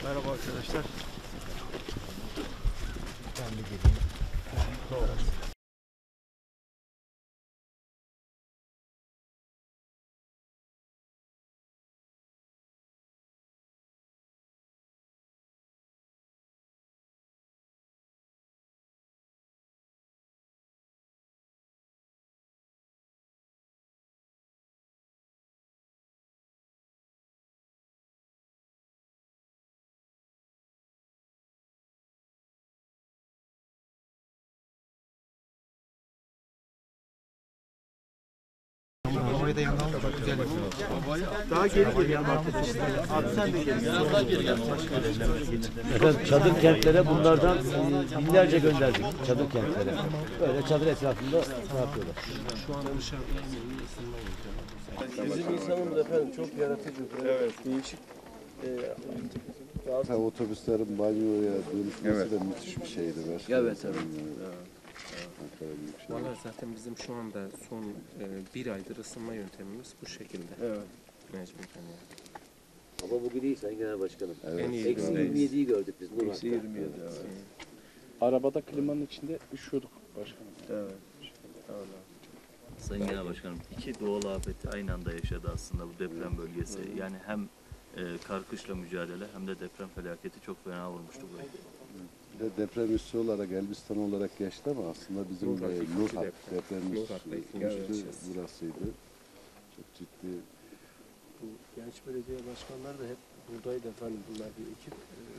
Merhaba arkadaşlar. Ben de geleyim. Doğru. Oraya da yanına al. Güzel. Daha geri geliyor arkadaşlar. Abi sen de gel. Biraz daha geri gel. Efendim çadır kentlere bunlardan binlerce gönderdik. Çadır kentlere. Böyle çadır etrafında ne yapıyorlar? Şu anda dışarıda Bizim insanımız efendim çok yaratıcı, evet. Değişik. Otobüslerin banyoya dönüşmesi de müthiş bir şeydi. Evet, evet. Valla zaten bizim şu anda son bir aydır ısınma yöntemimiz bu şekilde. Evet. Mecburen yani. Ama bugün iyi Sayın Genel Başkanım. En iyi Eksi 27'yi gördük biz. Eksi 27, evet. Arabada klimanın içinde üşüyorduk başkanım. Evet. Sayın Genel Başkanım, iki doğal afeti aynı anda yaşadı aslında bu deprem bölgesi. Yani hem kar-kışla mücadele hem de deprem felaketi çok fena vurmuştu burayı. Bir de deprem üssü olarak Elbistan olarak geçti ama aslında bizim Nurhak deprem üssü burasıydı. Çok ciddi. Bu genç belediye başkanları da hep buradaydı efendim. Bunlar bir ekip.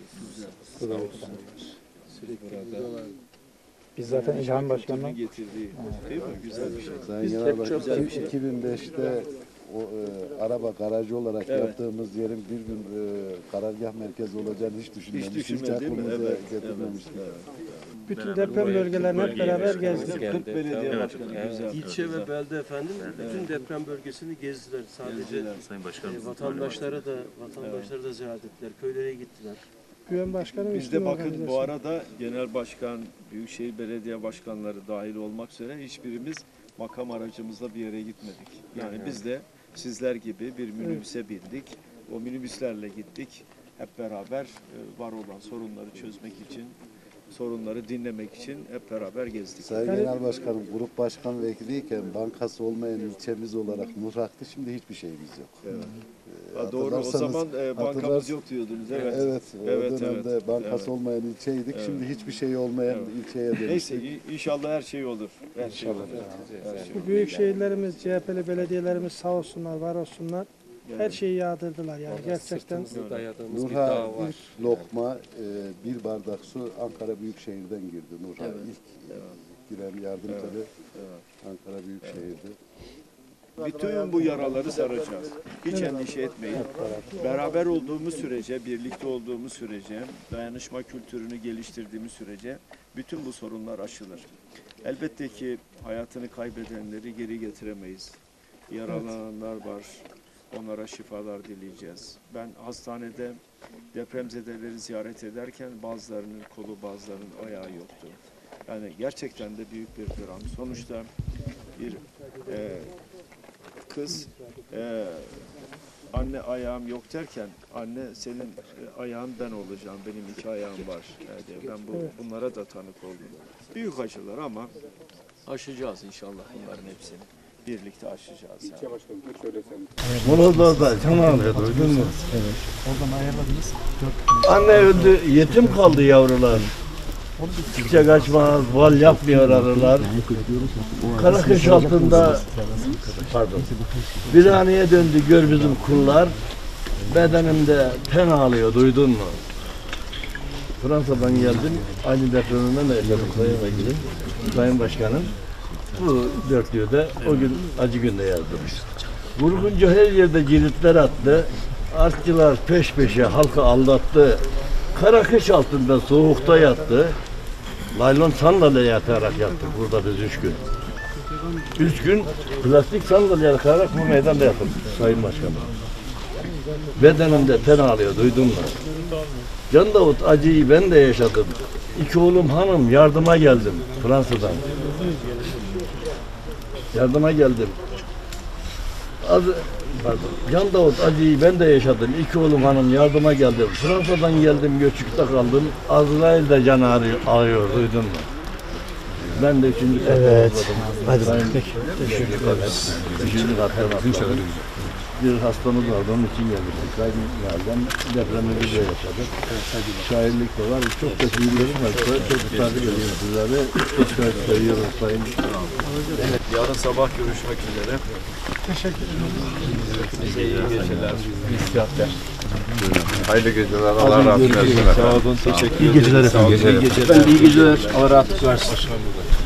Sürekli buradalar. Biz zaten İlhan Başkan'dan Getirdiği, değil mi? Güzel bir şey. Sayın Genel Başkanım 2005'te o araba garajı olarak yaptığımız yerin bir gün karargah merkezi olacağını hiç düşünmemiştik. Hiç aklımıza getirmemiştik. bütün deprem bölgelerini hep beraber gezdik. 40 belediye Evet, başkanı. evet. İlçe ve belde efendim bütün deprem bölgesini gezdiler. Sadece Sayın Başkanım. vatandaşları da ziyaret ettiler. Köylere gittiler. Güven Başkanı Biz de bakın bu arada genel başkan, büyükşehir belediye başkanları dahil olmak üzere hiçbirimiz makam aracımızla bir yere gitmedik. Yani biz de sizler gibi bir minibüse bindik. O minibüslerle gittik. Hep beraber var olan sorunları çözmek için, sorunları dinlemek için hep beraber gezdik. Sayın Genel Başkanım grup başkan vekiliyken bankası olmayan ilçemiz olarak Nurhak'tı. Şimdi hiçbir şeyimiz yok. Evet. Doğru, o zaman bankamız yok diyordunuz. Evet. Evet, o dönemde bankası olmayan ilçeydik. Şimdi hiçbir şey olmayan ilçeye dönüştük. Neyse inşallah her şey olur. Her şey olur. Bu büyük şehirlerimiz, CHP'li belediyelerimiz sağ olsunlar, var olsunlar. Her şeyi yağdırdılar yani gerçekten. Sırtımızı dayadığımız bir Nurha dağ var. ilk lokma bir bardak su Ankara Büyükşehir'den girdi. Nurha ilk giren yardımcıları Ankara Büyükşehir'di. Bütün bu yaraları saracağız. Hiç endişe etmeyin. Beraber olduğumuz sürece, birlikte olduğumuz sürece, dayanışma kültürünü geliştirdiğimiz sürece bütün bu sorunlar aşılır. Elbette ki hayatını kaybedenleri geri getiremeyiz. Yaralananlar var. Onlara şifalar dileyeceğiz. Ben hastanede depremzedeleri ziyaret ederken bazılarının kolu, bazılarının ayağı yoktu. Yani gerçekten de büyük bir dram. Sonuçta bir kız anne ayağım yok derken anne senin ayağın ben olacağım, benim iki ayağım var diye. Ben bunlara da tanık oldum. Büyük acılar ama aşacağız inşallah bunların hepsini. Birlikte aşacağız. Bunu da tamam duydun mu? Evet. Oradan ayarladınız. Anne öldü, yetim kaldı yavrular. Çiçek açmaz, bal yapmıyor arılar. Karakış altında, pardon, viraneye döndü gör bizim kullar. Bedenimde ten ağlıyor, duydun mu? Fransa'dan geldim, aynı depreminden de yaşadım Sayın Vekilim, Sayın Başkanım. Bu dörtlüğü de o gün acı günde yazdım. Vurguncu her yerde ciritler attı, artçılar peş peşe halkı aldattı. Karakış altında soğukta yattı. Laylon sandalye yatarak yattık burada biz 3 gün. 3 gün plastik sandalye yatarak bu meydanda yattık Sayın Başkanım. Bedenimde ten ağlıyor, duydun mu? Can Davut acıyı ben de yaşadım. 2 oğlum hanım yardıma geldim Fransa'dan. Yardıma geldim. Can Davut acıyı ben de yaşadım. İki oğlum hanım yardıma geldim. Fransa'dan geldim, göçükte kaldım. Azrail de can ağrıyor, duydun mu? Ben de 3. katta topladım. Hadi Sayın- peki. Teşekkür ederim. 3. katta topladım. Bir hastamız vardı, onun için gelmiştik. Kayınvalidem depremi biz de yaşadık. Şairlik de var. Çok da şiirlerim var. Çok takip ediyorum sizleri. Çok seviyorum sayın. Yarın sabah görüşmek üzere. Teşekkür ederim. İyi geceler. Hayırlı geceler. Allah razı olsun. Sağ olun. Teşekkür ederim. İyi geceler efendim. İyi geceler. İyi geceler. Allah rahatlık versin.